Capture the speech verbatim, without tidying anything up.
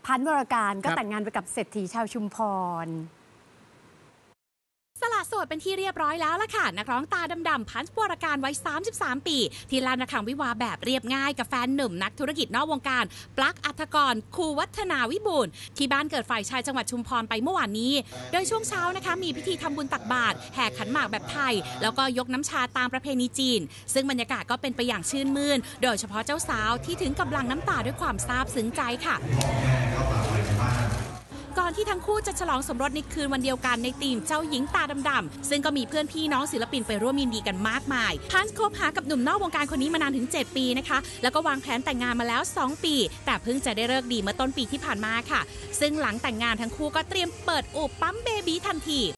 พันธ์วรการก็แต่งงานไปกับเศรษฐีชาวชุมพรสละโสดเป็นที่เรียบร้อยแล้วล่ะค่ะนักร้องตาดำๆพันธ์วรการวัยสามสิบสามปีที่ลานระฆังวิวาแบบเรียบง่ายกับแฟนหนุ่มนักธุรกิจนอกวงการปลั๊กอัฐกรคูวัฒนาวิบูลย์ที่บ้านเกิดฝ่ายชายจังหวัดชุมพรไปเมื่อวานนี้โดยช่วงเช้านะคะมีพิธีทำบุญตักบาตรแห่ขันหมากแบบไทยแล้วก็ยกน้ำชาตามประเพณีจีนซึ่งบรรยากาศก็เป็นไปอย่างชื่นมื่นโดยเฉพาะเจ้าสาวที่ถึงกับหลั่งน้ำตาด้วยความซาบซึ้งใจค่ะก่อนที่ทั้งคู่จะฉลองสมรสในคืนวันเดียวกันในธีมเจ้าหญิงตาดำๆซึ่งก็มีเพื่อนพี่น้องศิลปินไปร่วมยินดีกันมากมายพันธ์คบหากับหนุ่มนอกวงการคนนี้มานานถึงเจ็ดปีนะคะแล้วก็วางแผนแต่งงานมาแล้วสองปีแต่เพิ่งจะได้ฤกษ์ดีเมื่อต้นปีที่ผ่านมาค่ะซึ่งหลังแต่งงานทั้งคู่ก็เตรียมเปิดอู่ปั๊มเบบีทันที